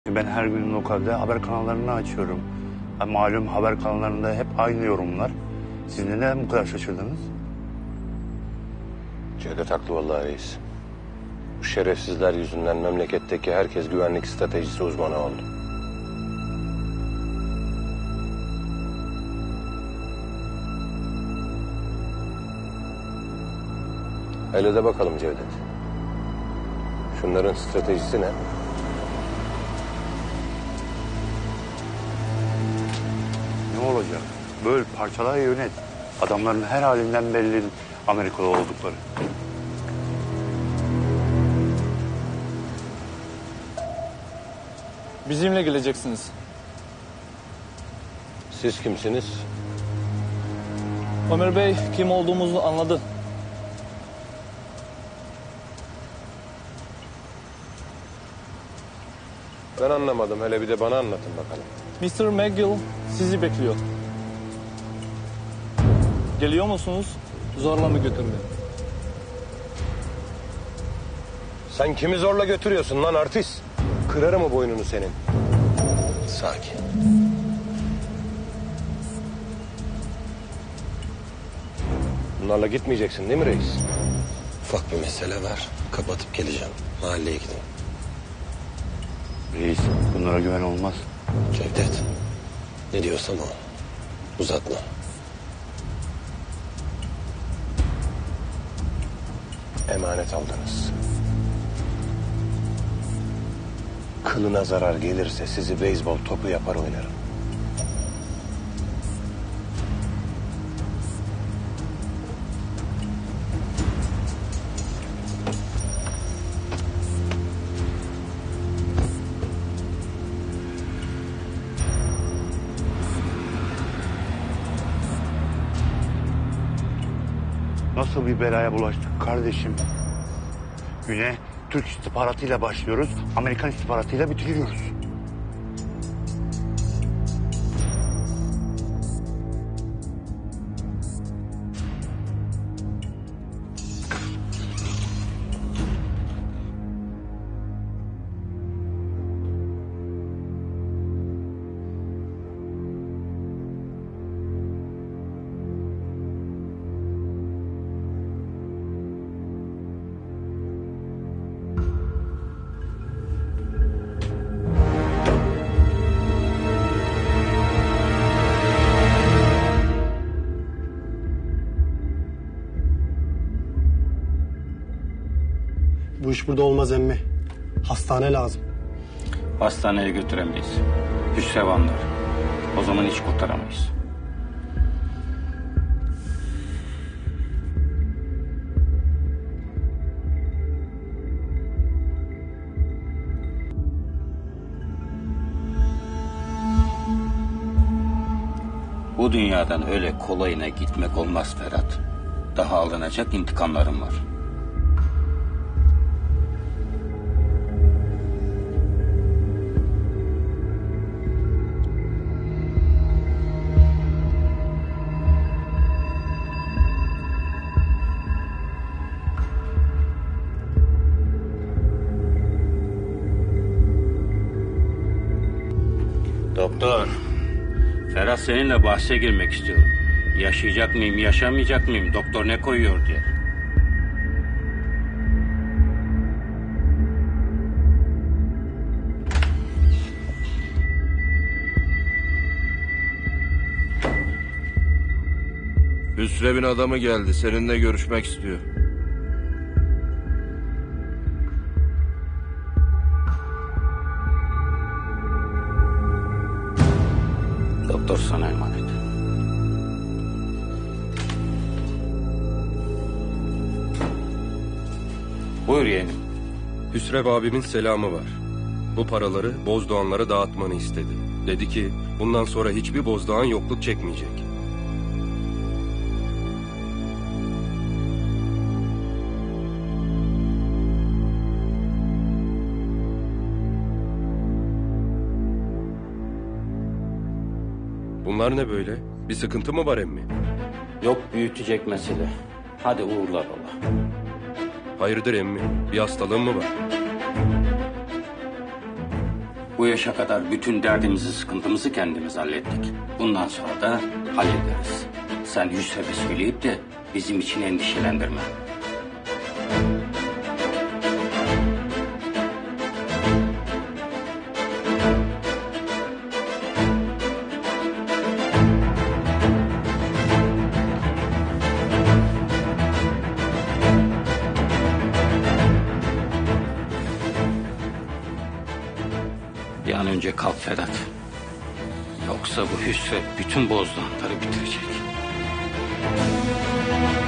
Ben her gün lokalde haber kanallarını açıyorum. Malum haber kanallarında hep aynı yorumlar. Siz neden bu kadar şaşırdınız? Cevdet haklı vallahi reis. Bu şerefsizler yüzünden memleketteki herkes güvenlik stratejisi uzmanı oldu. Hele de bakalım Cevdet. Şunların stratejisi ne? Ne olacak? Böyle parçalar yönet. Adamların her halinden belli Amerikalı oldukları. Bizimle geleceksiniz. Siz kimsiniz? Ömer Bey kim olduğumuzu anladı. Ben anlamadım. Hele bir de bana anlatın bakalım. Mr. McGill sizi bekliyor. Geliyor musunuz? Zorla mı götürmüyor? Sen kimi zorla götürüyorsun lan artist? Kırarım o boynunu senin. Sakin. Bunlarla gitmeyeceksin değil mi reis? Ufak bir mesele var. Kapatıp geleceğim. Mahalleye gideyim. Reis, bunlara güven olmaz. Cevdet. Ne diyorsam o. Uzatma. Emanet aldınız. Kılına zarar gelirse sizi beyzbol topu yapar oynarım. Nasıl bir belaya bulaştık kardeşim? Güne Türk istihbaratıyla başlıyoruz, Amerikan istihbaratıyla bitiriyoruz. Bu iş burada olmaz emmi. Hastane lazım. Hastaneye götüremeyiz. Hüsrevanlar. O zaman hiç kurtaramayız. Bu dünyadan öyle kolayına gitmek olmaz Ferhat. Daha alınacak intikamlarım var. Doktor, Ferhat seninle bahse girmek istiyorum. Yaşayacak mıyım, yaşamayacak mıyım? Doktor ne koyuyor diye. Hüsrev'in adamı geldi. Seninle görüşmek istiyor. Doktor sana emanet. Buyur yeğenim. Hüsrev abimin selamı var. Bu paraları Bozdoğanlara dağıtmanı istedi. Dedi ki bundan sonra hiçbir Bozdoğan yokluk çekmeyecek. Bunlar ne böyle? Bir sıkıntı mı var emmi? Yok büyütecek mesele. Hadi uğurlar ola. Hayırdır emmi? Bir hastalığın mı var? Bu yaşa kadar bütün derdimizi, sıkıntımızı kendimiz hallettik. Bundan sonra da hallederiz. Sen Yusuf'a söyleyip de bizim için endişelendirme. Bir an önce kalk Ferhat. Yoksa bu Hüsrev bütün bozdoğanları bitirecek.